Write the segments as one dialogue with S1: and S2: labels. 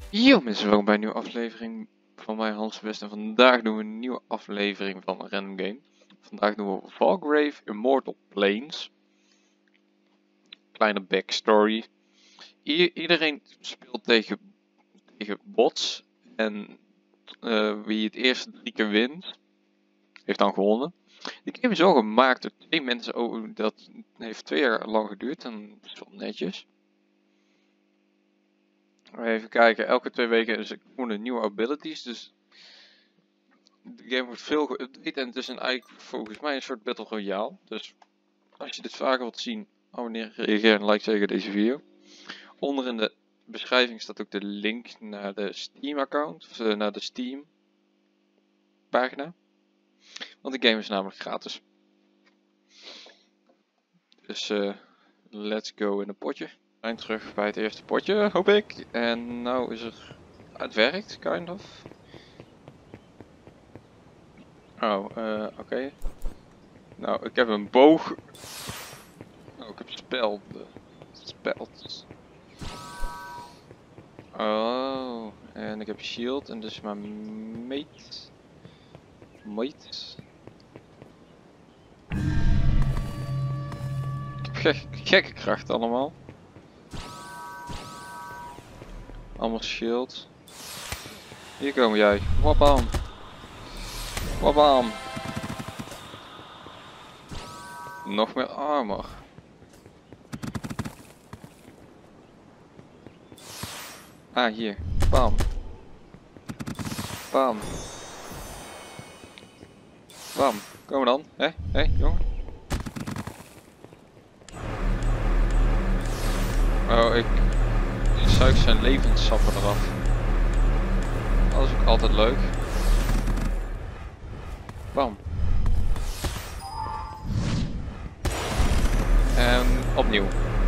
S1: Yo mensen, welkom bij een nieuwe aflevering van mij, Hans West. En vandaag doen we een nieuwe aflevering van Random Game. Vandaag doen we Valgrave Immortal Plains. Kleine backstory. Iedereen speelt tegen bots. En wie het eerste 3 keer wint, heeft dan gewonnen. De game is al gemaakt door 2 mensen. Oh, dat heeft 2 jaar lang geduurd en dat is wel netjes. Even kijken, elke 2 weken komen er nieuwe abilities. Dus de game wordt veel geüpdate en het is eigenlijk volgens mij een soort Battle Royale. Dus als je dit vaker wilt zien, abonneer, reageer en like zeker deze video. Onder in de beschrijving staat ook de link naar de Steam account, of naar de Steam pagina. Want de game is namelijk gratis. Dus let's go in een potje. We zijn terug bij het eerste potje, hoop ik. En nou is er... Het werkt, kind of. Oh, oké. Nou, ik heb een boog. Oh, ik heb speld. Oh, en ik heb shield en dus maar meet. Ik heb gekke kracht allemaal. Allemaal shield. Hier komen jij. Wabam. Wabam. Nog meer armor. Ah, hier. Bam. Bam. Bam. Kom dan. Hé, jongen. Oh, ik zuig zijn levenssappen eraf. Dat is ook altijd leuk. Bam. En opnieuw.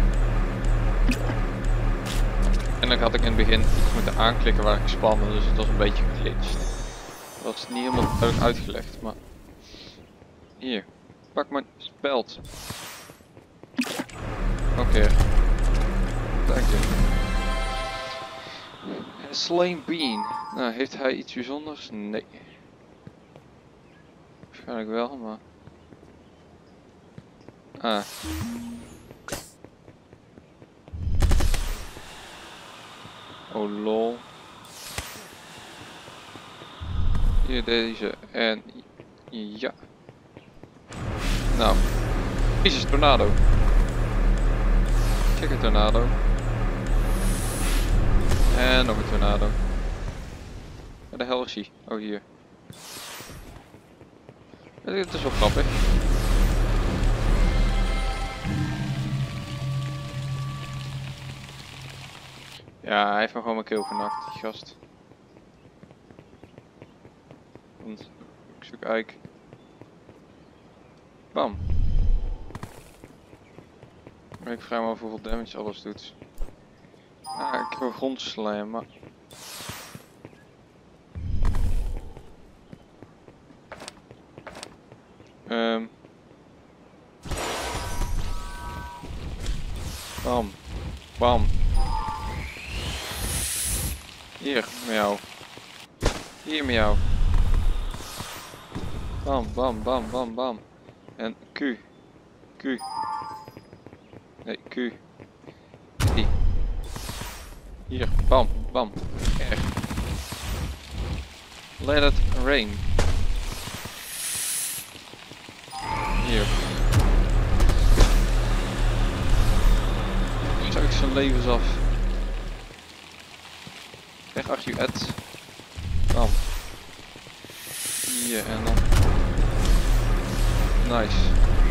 S1: En dan had ik in het begin iets moeten aanklikken waar ik spande, dus het was een beetje geglitcht. Dat is niet helemaal duidelijk uitgelegd, maar... Hier, pak mijn speld. Oké. Dank je. Slain Bean. Nou, heeft hij iets bijzonders? Nee. Waarschijnlijk wel, maar... Ah. Oh lol. Hier deze en... Ja. Nou. Jezus, tornado. Check een tornado. En nog een tornado. Waar de hel is hij? Oh, hier. Het is wel grappig. Ja, hij heeft me gewoon mijn keel genakt, die gast. Want ik zoek eigenlijk... Bam. Maar ik vraag me af hoeveel damage alles doet. Ah, ik heb een grondslijm, maar... Bam. Bam. Hier, met jou. Hier met jou. Bam, bam, bam, bam, bam. En Q. Q. Nee, Q. I. Hier, bam, bam. R. Let it rain. Hier. Zuig zijn levens af. Weg achter je Ed. Bam. Hier en dan. Nice.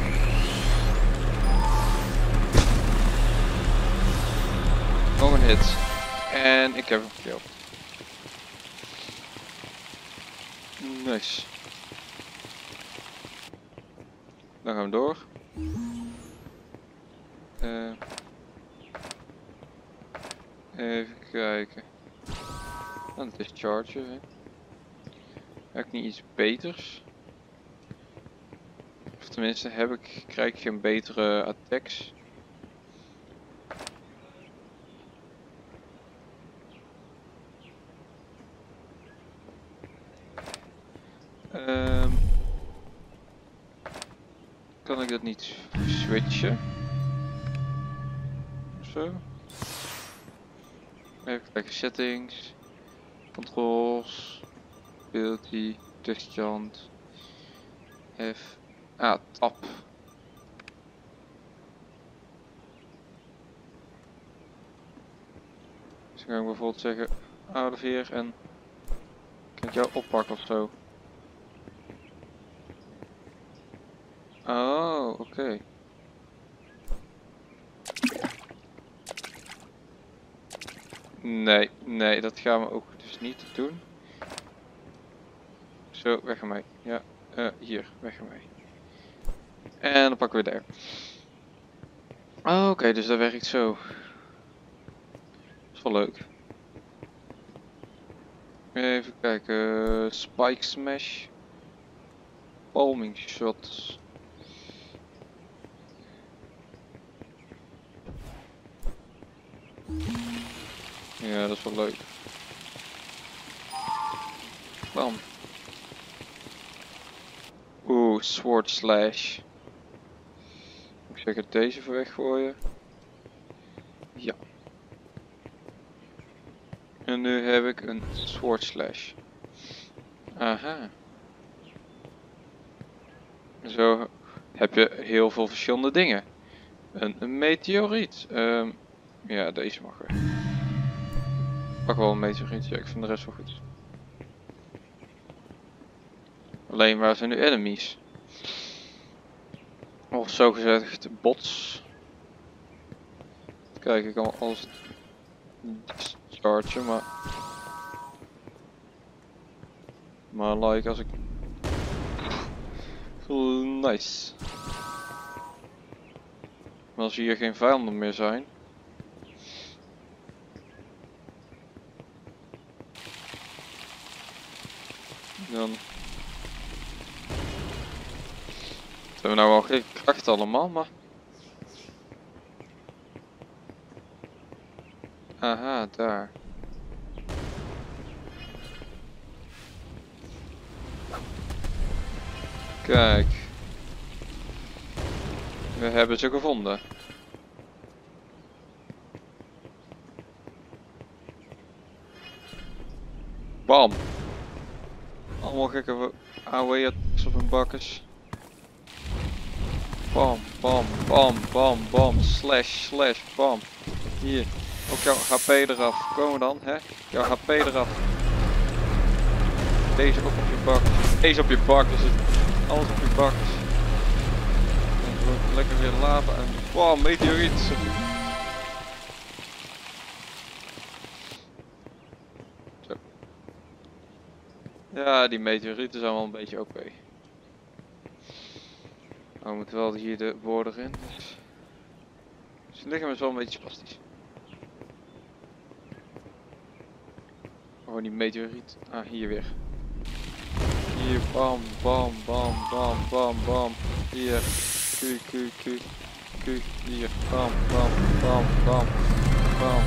S1: Nog een hit. En ik heb hem gekillt. Nice. Dan gaan we door. Even kijken. Nou, dat is charger. Hè. Heb ik niet iets beters? Of tenminste, krijg ik geen betere attacks? Kan ik dat niet switchen? Zo. Even kijken, settings, controls, ability, tussenstand, F, tab. Dus dan kan ik bijvoorbeeld zeggen, out of here en kan ik jou oppakken of zo. Oh, oké. Nee, dat gaan we ook dus niet doen. Zo, weg ermee. Ja, hier, weg ermee. En dan pakken we daar. Oké, dus dat werkt zo. Dat is wel leuk. Even kijken. Spike smash. Palming shots. Ja, dat is wel leuk. Bam. Oeh, sword slash. Ik zeg het deze even weggooien. Ja. En nu heb ik een sword slash. Aha. Zo heb je heel veel verschillende dingen. Een meteoriet. Ja, deze mag weer. Pak wel een meteoriet. Ja, ik vind de rest wel goed. Alleen waar zijn nu enemies? Of zogezegd bots. Kijk, ik kan alles dischargen, maar like als ik... Nice. Maar als hier geen vijanden meer zijn... Dan... Ze hebben nou wel geen kracht allemaal, maar... Aha, daar. Kijk. We hebben ze gevonden. Bam. Allemaal gekke AOE-attacks op hun bakkes. Bam, bam, bam, bam, bam. Slash, slash, bam. Hier. Ook jouw HP eraf. Komen dan, hè? Jouw HP eraf. Deze ook op je bakkes. Deze op je bakkes. Alles op je bakkes. En gewoon lekker weer lava en bam, meteoriet. Zo. Ja, die meteorieten zijn wel een beetje OP. Maar we moeten wel hier de border in. Dus het lichaam is wel een beetje spastisch. Oh, die meteoriet. Ah, hier weer. Hier, bam, bam, bam, bam, bam, bam. Hier, Q, hier, bam, bam, bam, bam, bam.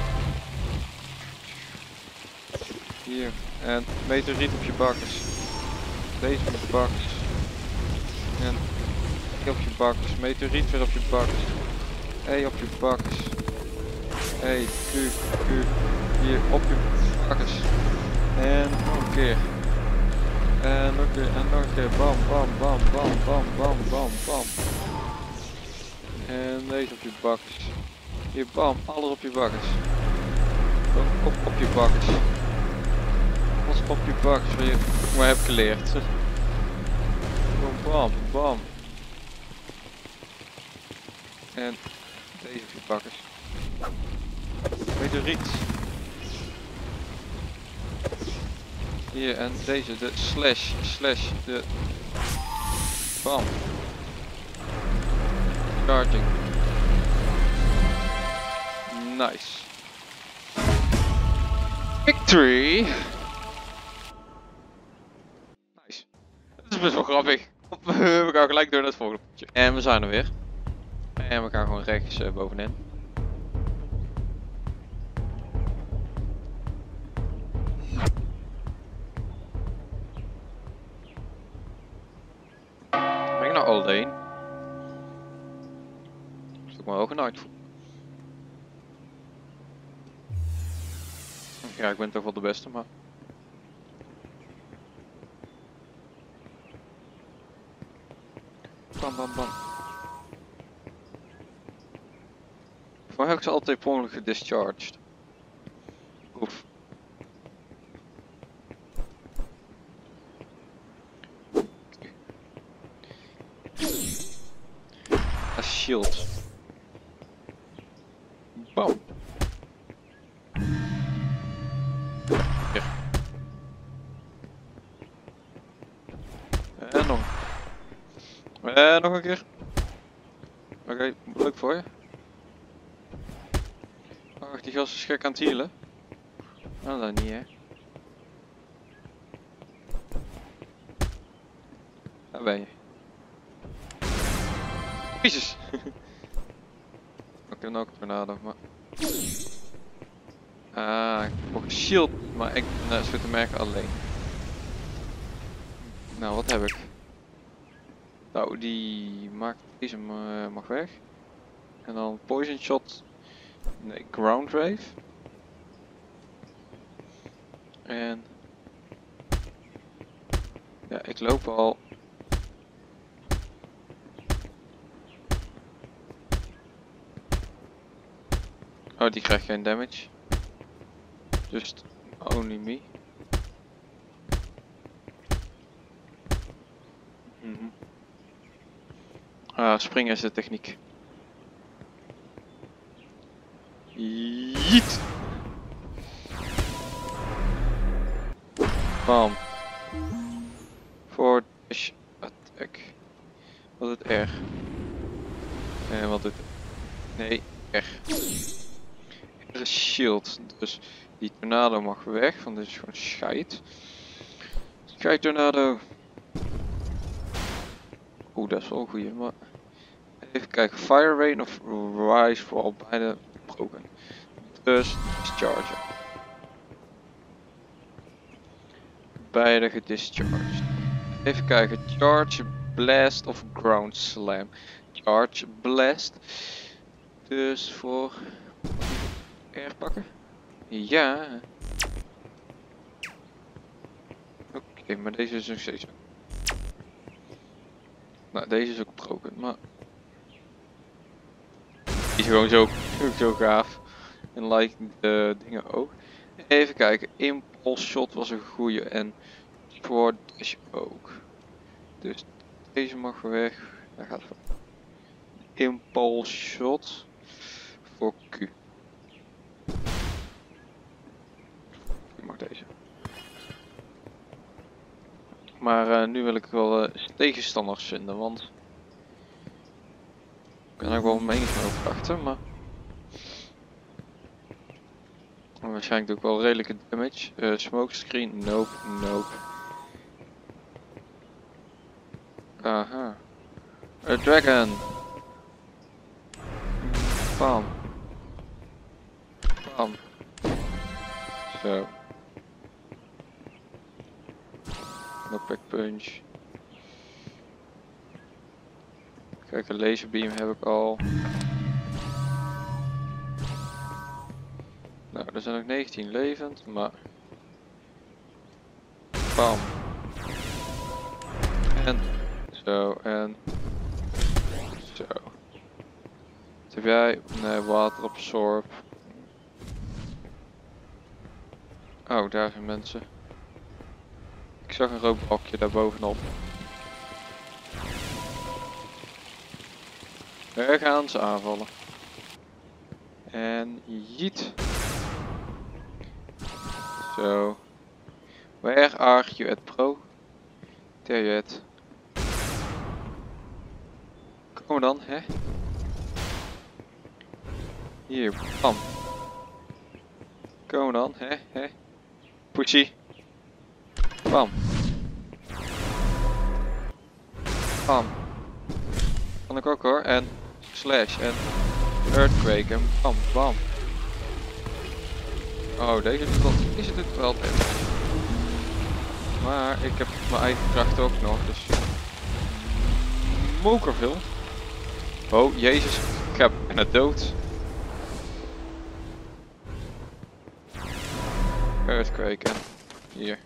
S1: Hier, en meteoriet op je bakkes. Deze op je bakkes. En hier op je bakkes. Meteoriet weer op je bakkes. Hey, op je bakkes. Hey, Q, hier op je bakkes. En nog een keer. En nog een keer, en nog een keer. Bam, bam, bam, bam, bam, bam, bam, bam. En deze op je bakkes. Hier, bam, alles op je bakkes. Op je bakkes. Alles op je bakkes, wat je maar hebt geleerd. Bam, bam. En deze op je bakkes. Meteoriet. Hier en deze, de slash, de bam. Charging. Nice. Victory. Nice. Dat is best wel grappig. We gaan gelijk door naar het volgende puntje. En we zijn er weer. En we gaan gewoon rechts bovenin. Ben ik nou alleen? Doe maar wel genaaid voor. Ja, ik ben toch wel de beste, maar... Bam, bam, bam. Waar heb ik ze altijd per ongeluk gedischarged? Oef. A shield. Bam. Ja. En nog. En nog een keer. Oké, leuk voor je. Ach, die gast is gek aan het healen. Nou, dat niet, hè. Daar ben je. Jezus! Ik heb ook een tornado, maar... Ah, ik heb ook een shield, maar ik zit te merken alleen. Nou, wat heb ik? Nou, die maakt deze mag weg. En dan poison shot. Nee, ground wave. En... Ja, ik loop al... Oh, die krijgt geen damage. Just only me. Ah, springen is de techniek. Yeet! Bam. Voor dash attack. Wat doet R? En wat doet... Nee, R. Er is shield, dus die tornado mag weg, want dit is gewoon scheid. Scheid tornado. Oeh, dat is wel een goeie, maar... Even kijken, Fire Rain of Rise voor al beide broken. Dus dischargen. Beide gedischarged. Even kijken, Charge, Blast of Ground Slam. Charge, Blast. Dus voor... R pakken? Ja. Oké, maar deze is nog steeds... Nou, deze is ook broken, maar... Die is gewoon zo gaaf. En like de dingen ook. Even kijken, Impulse Shot was een goeie en Sword Dash ook. Dus deze mag weg. Daar gaat het. Impulse Shot voor Q. Ik mag deze. Maar nu wil ik wel tegenstanders vinden, want ik kan ook wel mening van opwachten, maar waarschijnlijk doe ik wel redelijke damage. Smokescreen, nope, nope. Aha. A dragon. Bam. Bam. Zo. Knockback punch. Kijk, een laserbeam heb ik al. Nou, er zijn nog 19 levend, maar... Bam. En zo, en zo. Wat heb jij? Nee, water absorb. Oh, daar zijn mensen. Ik zag een rookbalkje daar bovenop. We gaan ze aanvallen. En jeet. Zo. Where are you at, bro? There you at. Kom dan, hè? Hier, bam. Kom dan, hè? Pussy. Bam. Bam. Kan ik ook hoor. En slash en earthquake en bam, bam. Oh, deze doet wel damage. Maar ik heb mijn eigen kracht ook nog, dus... Mokerveel. Oh, jezus. Ik ga bijna dood. Earthquake en hier.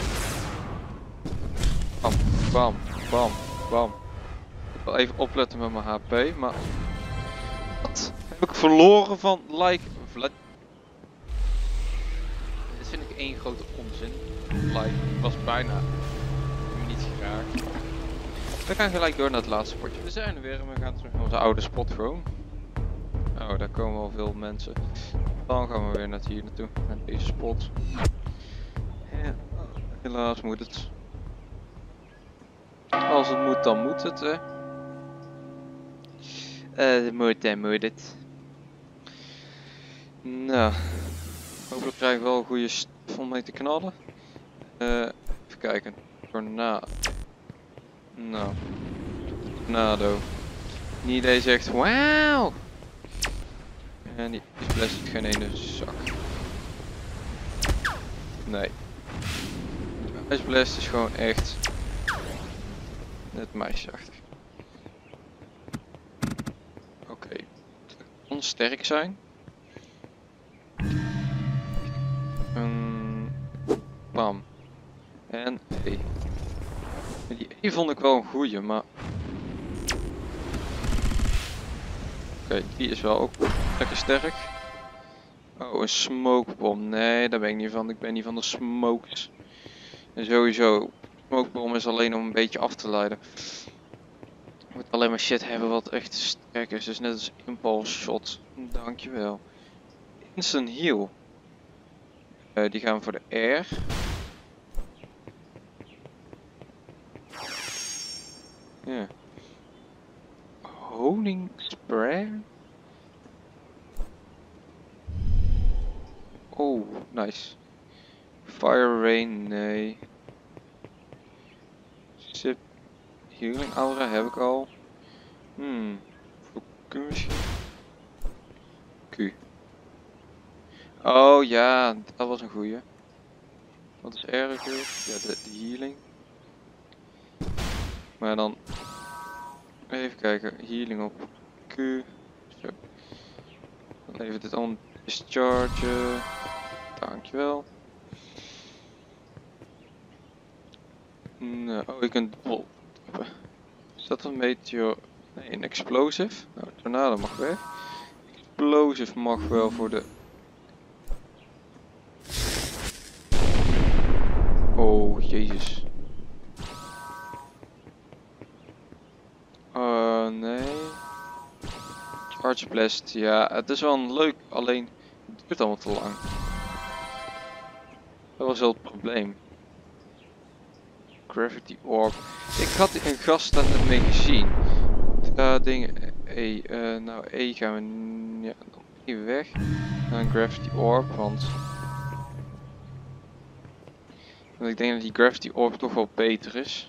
S1: Bam, bam, bam, bam. Ik wil even opletten met mijn HP, maar... Wat? Heb ik verloren van like... Dit vind ik één grote onzin. Like, was bijna niet geraakt. We gaan gelijk door naar het laatste potje. We zijn er weer en we gaan terug naar onze oude spot gewoon. Oh, daar komen al veel mensen. Dan gaan we weer naar hier naartoe, naar deze spot. Ja, helaas moet het. Als het moet, dan moet het, hè. Dan moet het. Nou, hopelijk krijg ik wel een goede staf om mee te knallen. Even kijken. Tornado. Nou. Tornado. Die idee zegt wauw. En die is best geen ene zak. Nee. Ice Blast is gewoon echt net meisjesachtig. Oké. Het kan sterk zijn. Bam. En E. Die E vond ik wel een goeie, maar... Oké, die is wel ook lekker sterk. Oh, een smokebom. Nee, daar ben ik niet van. Ik ben niet van de smokes. En sowieso, smokebom is alleen om een beetje af te leiden. Je moet alleen maar shit hebben wat echt sterk is. Dus net als impulse shot. Dankjewel. Instant heal. Die gaan we voor de R. Ja. Honing spray. Oh, nice. Fire rain, nee. Sip. Healing aura heb ik al. Voor Q misschien? Q. Oh ja, dat was een goeie. Wat is erg weer? Ja, de healing. Maar dan... Even kijken, healing op Q. Zo. Dan even dit on discharge. Dankjewel. Nou, oh, ik kan dubbel. Is dat een meteor? Nee, een explosive? Nou, tornado mag weg. Explosive mag wel voor de... Oh, jezus. Nee. Charge Blast, ja, het is wel een leuk, alleen het duurt allemaal te lang. Dat was wel het probleem. Gravity Orb. Ik had een gast daar net mee gezien. Dingen, nou E gaan we, ja, nog even weg. Dan Gravity Orb, want ik denk dat die Gravity Orb toch wel beter is.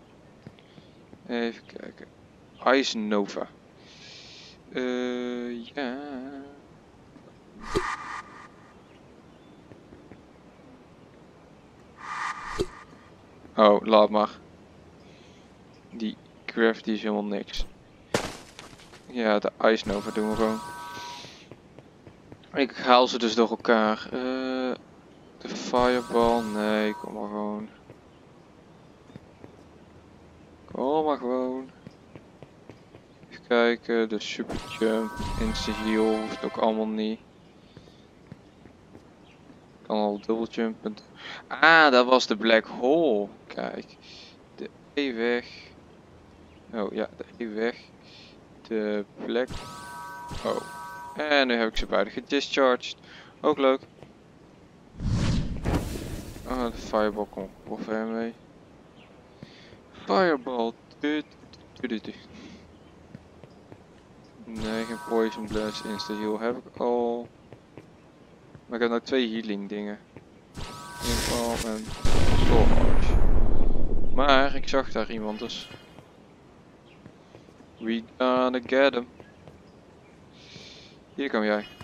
S1: Even kijken. Ice Nova. Ja. Oh, laat maar. Die Gravity is helemaal niks. Ja, de Ice Nova doen we gewoon. Ik haal ze dus door elkaar. De Fireball, nee, kom maar gewoon. Kom maar gewoon. Even kijken, de Super Jump, Instant Heal hoeft ook allemaal niet. Ik kan al dubbel jumpen. Ah, dat was de Black Hole. Kijk, de E weg. Oh ja, de E weg. De Black. Oh. En nu heb ik ze beide gedischarged. Ook leuk. Oh, de Fireball komt wel ver mee. Fireball. Nee, geen Poison Blast. Insta Heal heb ik al. Maar ik heb nou 2 healing dingen. Impal en Storage. Maar ik zag daar iemand dus. We gonna get him. Hier kom jij.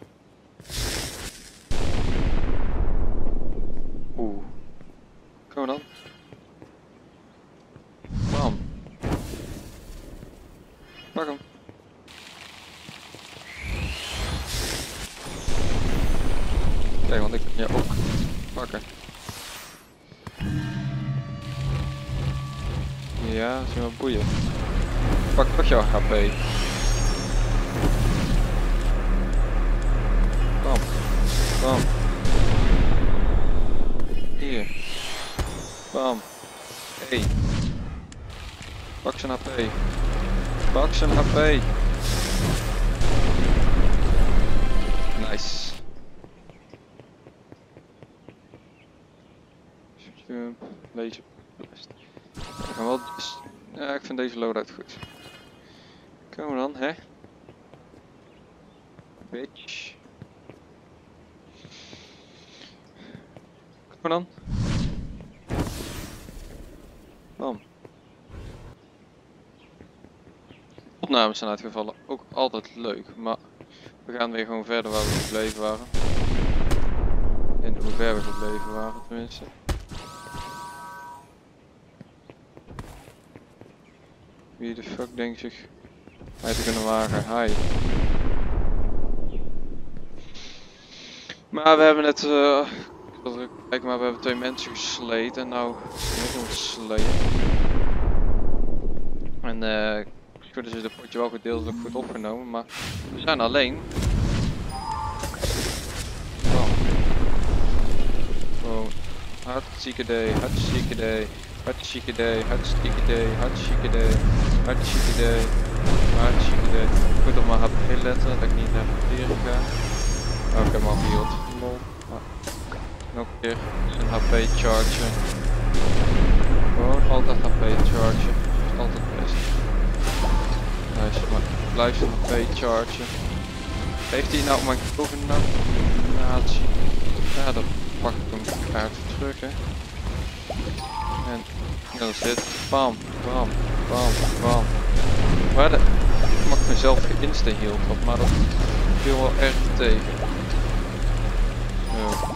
S1: Oeh. Kom dan. Bam. Pak hem. Boeien. Pak toch jouw HP. Bam. Bam. Hier. Bam. Hey. Pak zijn HP. Pak zijn HP. Nice. Jump. Laser blast. We gaan wel. Ja, ik vind deze loadout goed. Kom dan, hè? Bitch. Kom dan. Bam. Opnames zijn uitgevallen. Ook altijd leuk, maar we gaan weer gewoon verder waar we gebleven waren. In hoe ver we gebleven waren tenminste. Wie de fuck denkt zich mij te kunnen wagen? Hi. Maar we hebben net, kijk maar, we hebben 2 mensen gesleten en nou nog een sleden. En goed is het potje wel gedeeltelijk goed opgenomen, maar we zijn alleen. Oh. Gewoon hartstikke idee, hartstikke idee. Hartstikke idee, hartstikke idee, hartstikke idee, hartstikke idee, hartstikke idee. Goed op mijn HP letten, dat ik niet naar de tering ga. Oh, ik heb hem al geheeld. Lol. Nog een keer zijn HP chargen. Gewoon altijd HP chargen. Dat is altijd best. Nice, maar blijf zijn HP chargen. Heeft hij nou mijn coördinatie? Ja, dan pak ik hem kaart terug, hè. En dat is dit. Bam, bam, bam, bam. Maar ik mag mezelf geïnsta-healed had, maar dat viel wel erg tegen. Zo.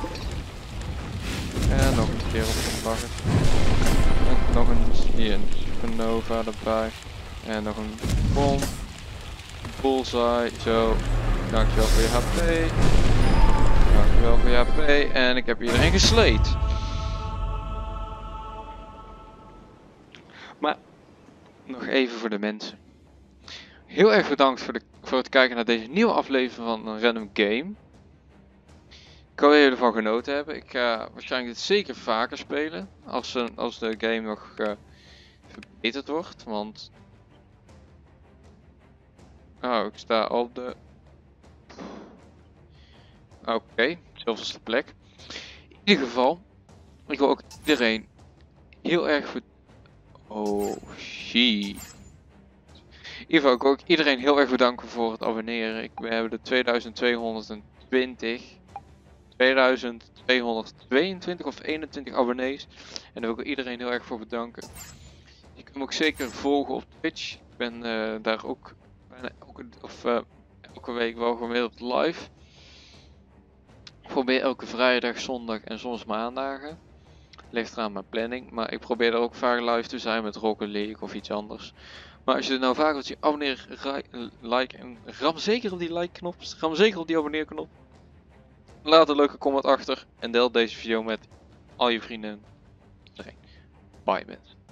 S1: En nog een keer op de bagger. En nog een hier een supernova erbij. En nog een bom. Bullseye. Zo. Dankjewel voor je HP. Dankjewel voor je HP. En ik heb iedereen gesleed. Maar nog even voor de mensen. Heel erg bedankt voor het kijken naar deze nieuwe aflevering van een Random Game. Ik hoop dat jullie ervan genoten hebben. Ik ga waarschijnlijk dit zeker vaker spelen. Als de game nog verbeterd wordt. Want... Oh, ik sta op de... Oké, zoveelste plek. In ieder geval, ik wil ook iedereen heel erg goed... Oh, shit. In ieder geval, ik wil ook iedereen heel erg bedanken voor het abonneren. We hebben de 2220, 2222 of 21 abonnees. En daar wil ik iedereen heel erg voor bedanken. Je kunt me ook zeker volgen op Twitch. Ik ben daar ook bijna elke week wel gemiddeld live. Ik probeer elke vrijdag, zondag en soms maandagen. Ligt eraan mijn planning. Maar ik probeer er ook vaak live te zijn met Rocket League of iets anders. Maar als je het nou vaak wilt zien, abonneer, like en ram zeker op die like knop. Ram zeker op die abonneerknop. Laat een leuke comment achter en deel deze video met al je vrienden. Iedereen. Bye mensen.